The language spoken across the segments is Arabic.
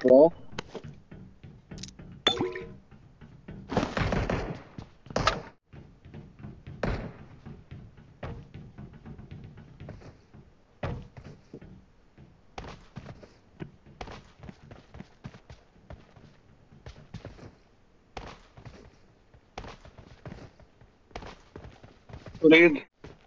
اه. وليد.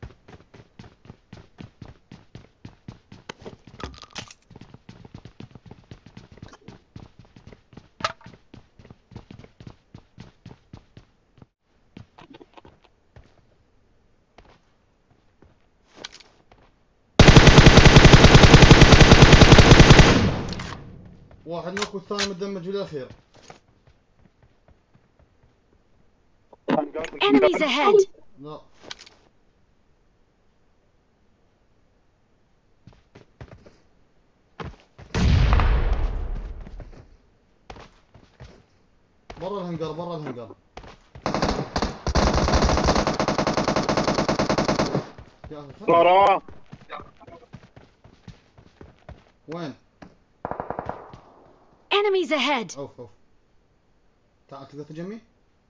واحد نوك والثاني متدمج بالاخير. Enemies ahead! لا برا الهنجر، برا الهنجر. يا اخي خلنا. وراه. وين؟ Enemies ahead! اوف اوف. تعال تقدر تجمي؟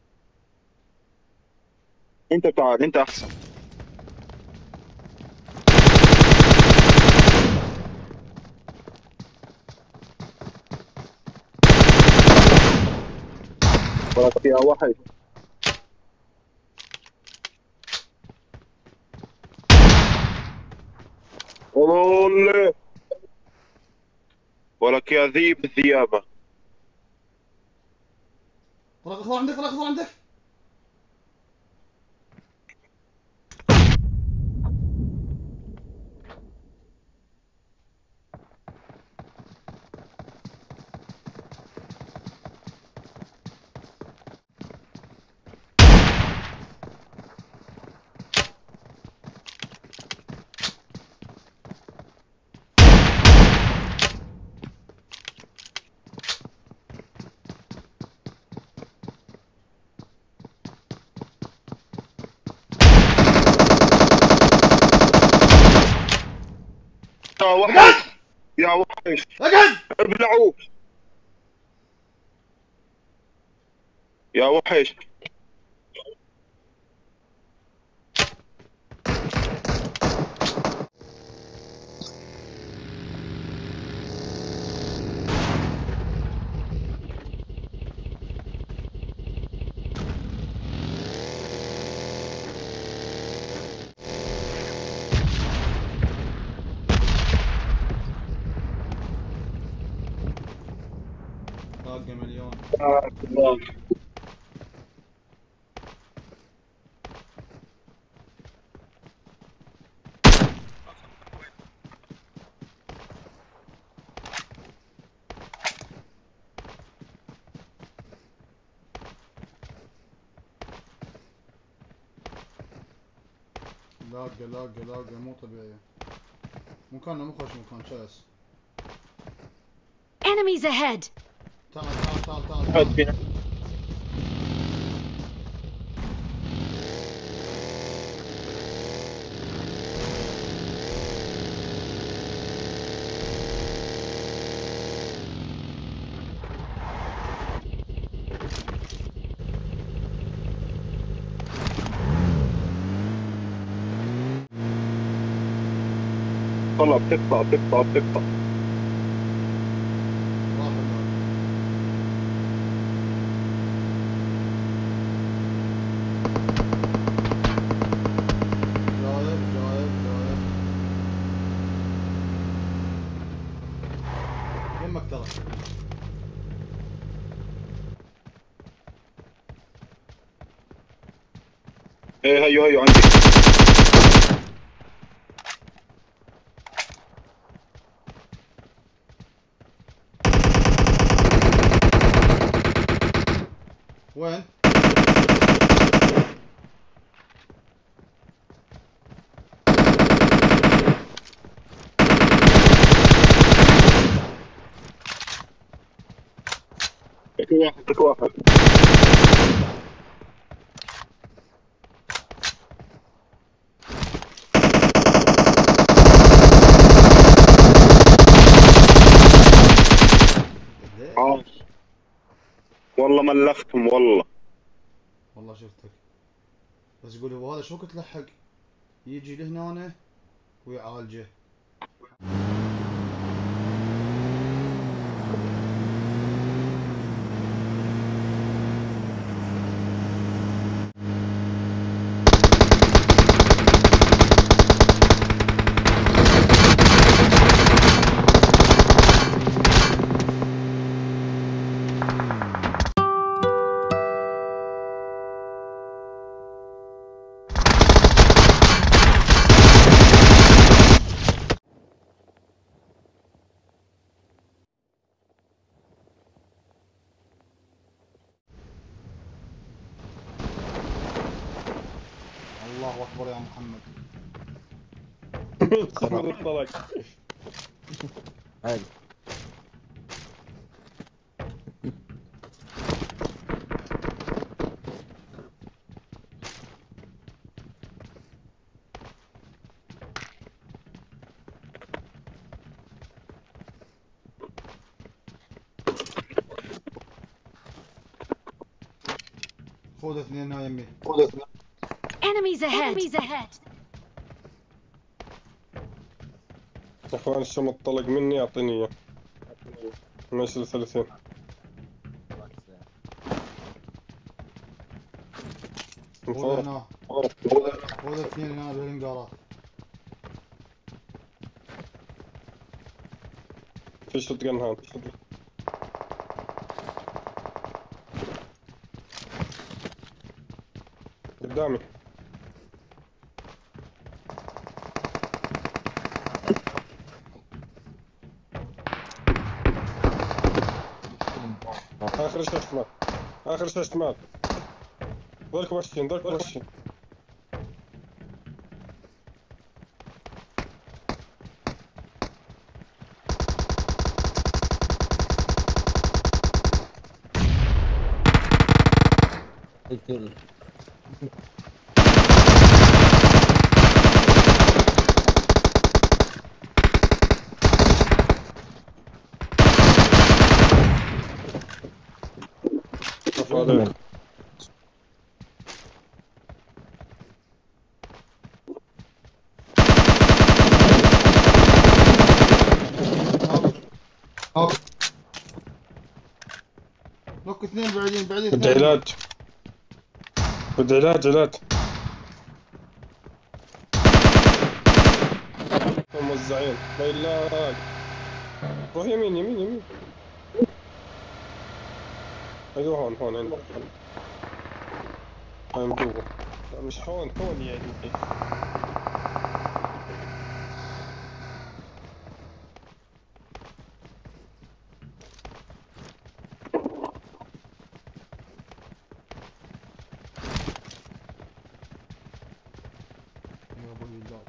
انت تعال، انت احسن. ولك يا وحش. والله ولك يا ذيب الذيابة. طلق اخضر عندك، طلق اخضر عندك. يا وحش يا وحش. اقعد. ابلعوه يا وحش. باقي مليون. الله. لاقة مو طبيعية. مكاننا مو خوش مكان شاس. Enemies ahead! حد فينا. طلع بتقطع بتقطع بتقطع. واحد لاقة. جايب. يمك ترى. ايه هيو عندي. وين؟ لك واحد. ليه والله ملختهم والله. والله شفتك، بس يقول هو هذا شو كنت لحق يجي لهنا ويعالجه. الله اكبر يا محمد. محمد الطلق. عادي. خذ اثنين هنا يمي. Enemies ahead! Enemies ahead! يا اخوان الشم الطلق مني يعطيني اياه. ماشي 30. من خذ فوق. هنا، خذ اثنين هنا بالهنجارات. في شوت جن هون. قدامي. اخر شيء شمال، اخر شيء شمال. ضلكم ماشيين، ضلكم ماشيين. اقتل. شوف عليك. لوك اثنين بعيدين بدي اثنين. علاج، بدي علاج. موزعين ما يلاق. روح يمين. ايوه هون عندك. هون جوا. لا مش هون يعني. يا ابو الله.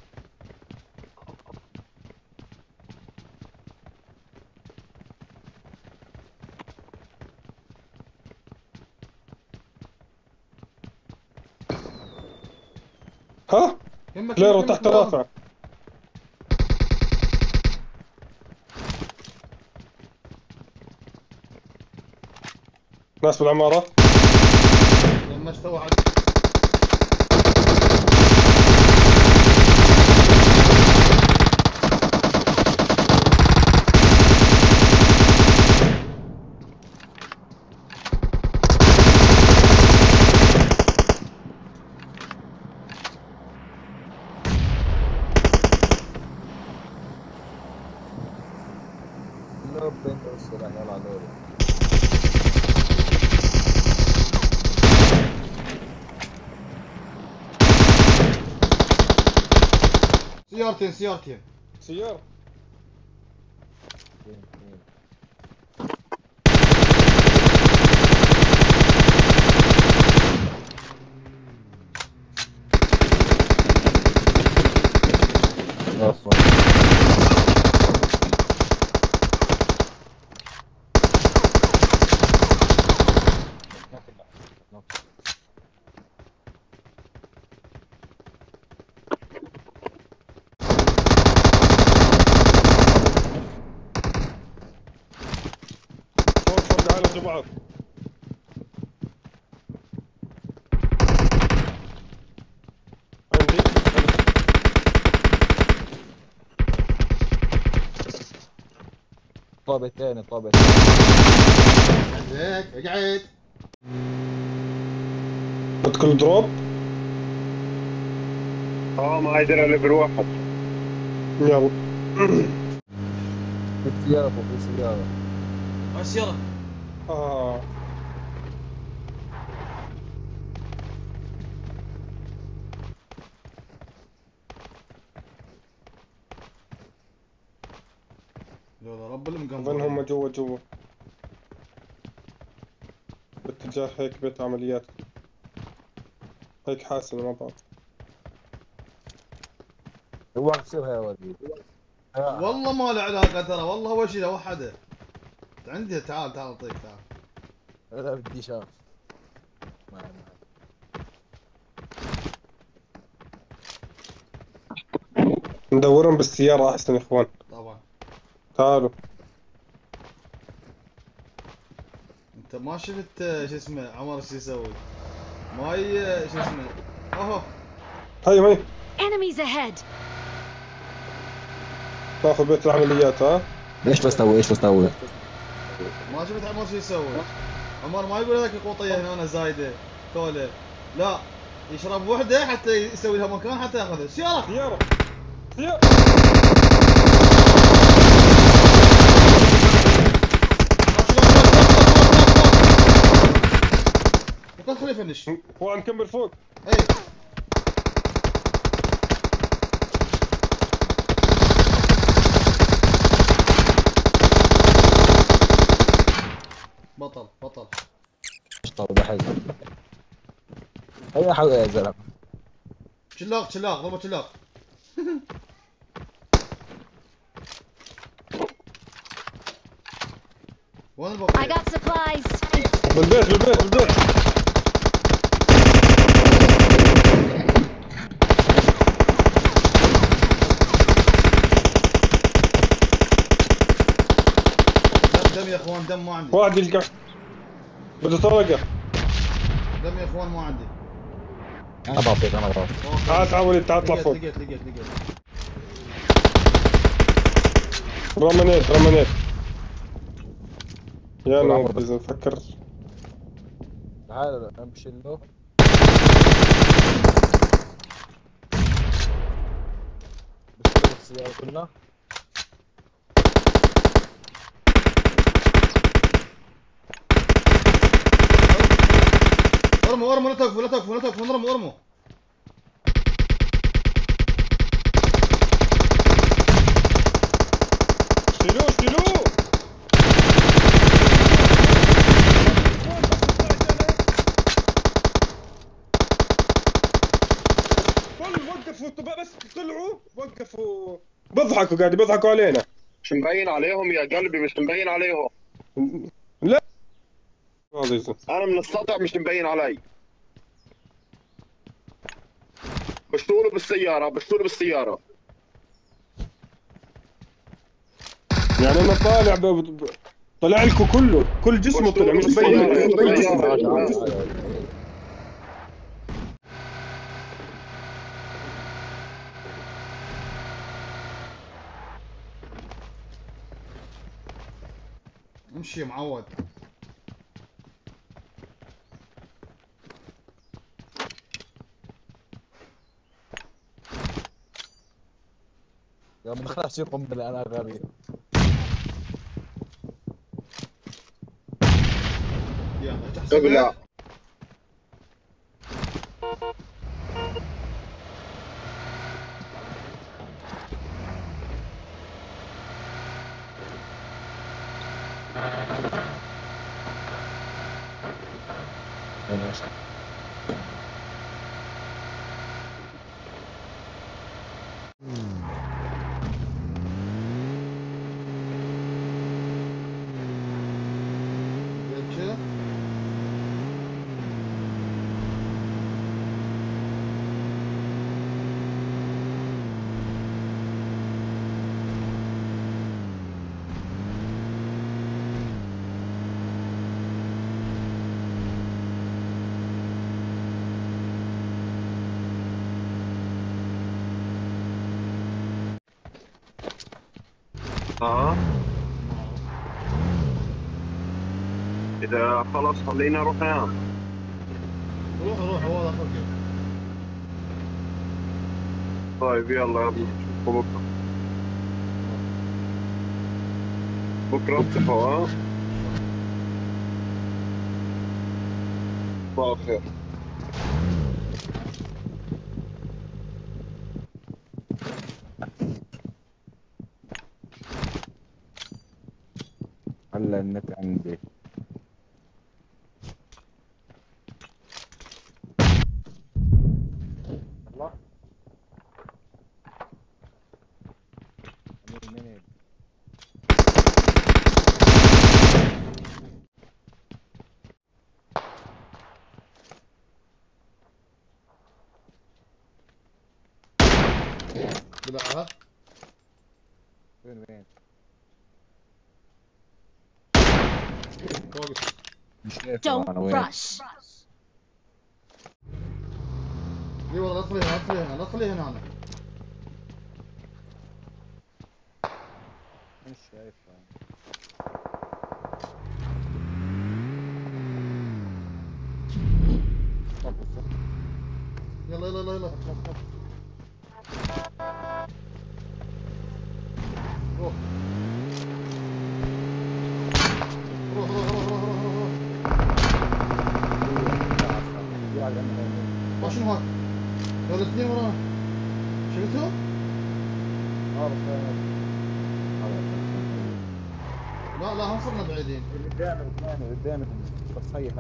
ها؟ يمك كليرو يمك تحت يمك. رافع. ناس بالعمارة. لما استوى على لا بين السلاح يلا دوري. سيارتين. سيارة. اصلا فوق عالج بعض. طابتين طابتين. عندك اقعد. بدكم دروب؟ ما يقدر الا بالواحد. يلا. في سيارة فوق، في سيارة. السيارة. آه. يا رب اللي أظن هم مقنبر. جوا باتجاه هيك بيت عمليات. هيك حاسس مع بعض. اوعى تصير يا وليد. والله ما له علاقة ترى، والله اول شيء وحده. عندي، تعال تعال اعطيك، تعال. لا بدي شاف. ما ندورهم بالسيارة أحسن يا إخوان. طبعا. تعالوا. انت ما شفت شو اسمه عمر شو يسوي؟ ما شو اسمه. اهو. هي Enemies ahead! ناخذ بيت العمليات. ها ايش بسوي ايش بسوي؟ ما شفت عمر شو يسوي؟ عمر ما يقول هذاك قوطيه هنا زايده توله، لا، يشرب وحده حتى يسوي لها مكان حتى ياخذها سياره. سيارة. وقد خليه يفنش. هو عم نكمل فوق. اي بطل بطل. طب حلو. اي حاجة يا زلمة. شلاق شلاق ضربة شلاق. وين I البقية؟ got supplies! بالبيت. دم يا اخوان، دم ما عندي. واحد يلقى. بده طلقة. دم يا اخوان ما عندي. انا بعطيك انا بعطيك. تعال وليد، تعال اطلع فوق. لقيت. رمانيت. يا نوب إذا نفكر. تعال امشي له. بشتغل السيارة كلها. ارموا لا توقفوا ارموا. شيلوه. وقفوا بس طلعوا وقفوا. بيضحكوا علينا. مش مبين عليهم يا قلبي، مش مبين عليهم. لا عزيزي. انا من السطح مش مبين علي. بشتغلوا بالسيارة. يعني انا طالع طلع لكم كل جسمه طلع، مش مبين عليه. كل جسمه. امشي يا معود. يا من خلاص يقوم بلا انا غبي. يلا تحسب. ابلع. كذا. اذا خلاص خلينا نروح ننام. روح روح هو هذا فرقه. طيب يلا يا ابني نشوفكم بكره اتصحوا ها. صباح الخير. هلا النت عندي. الله منين بالعهد وين فوق. مش شايف Don't انا وين. rush. اي والله لا تدخلي هنا لا تدخلي هنا لا تدخلي هنا انا. مش شايف يلا يلا يلا يلا. روح روح روح روح روح روح روح. ما شنو هاد؟ دول اثنين ورانا. شفتوا؟ لا لا هم صرنا بعيدين. قدامكم بس هي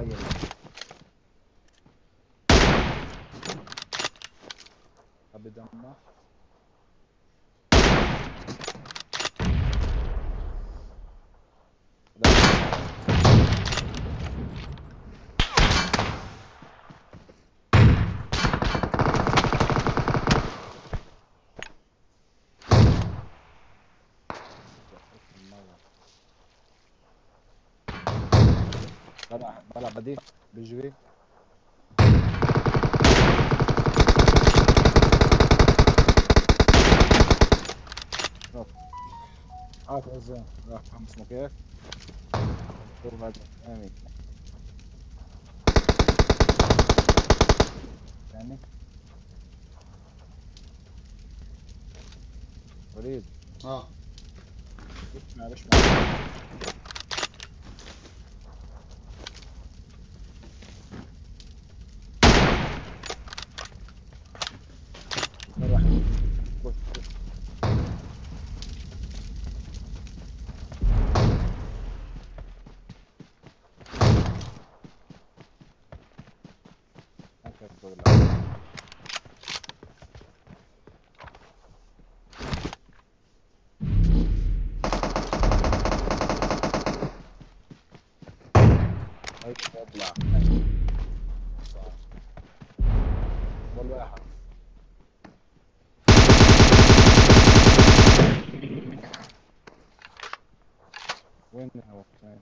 ابدا ما طلع بديل بيجري. عارف ازاي راح اسمه كيف؟ شوف هذا امين يعني وليد اسمع اطلع والله احد وين هو وين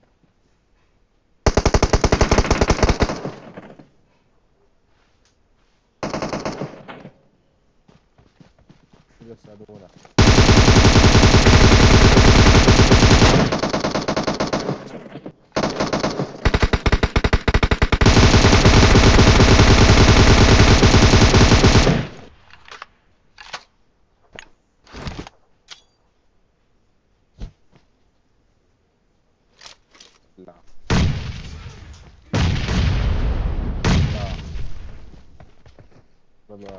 بس هذول لا لا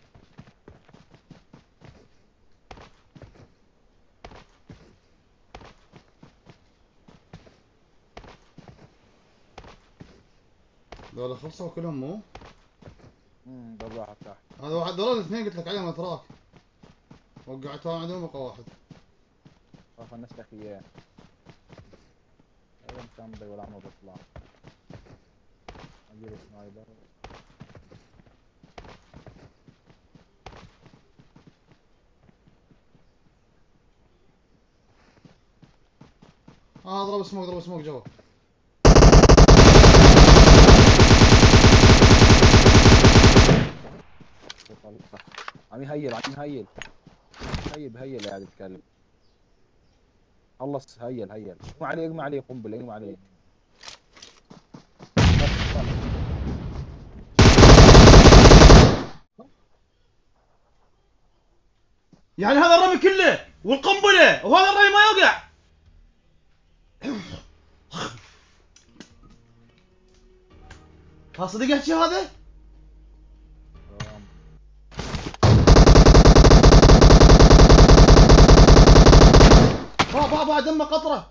دول خلصوا كلهم مو؟ ضل واحد تحت. هذا واحد دول الاثنين قلت لك عليهم اتراك. وقعتهم عندهم بقى واحد. فنشت لك اياه. هذا كان بدي ولا عمره بيطلع. اجيب سنايبر. اضرب سموك جوا. عم يهيل هيل قاعد يتكلم. خلص هيل اغمى عليه قنبله اغمى عليه. يعني هذا الرمي كله والقنبله وهذا الرمي ما يوقع. ها صدق احكي هذا؟ با دمه قطره.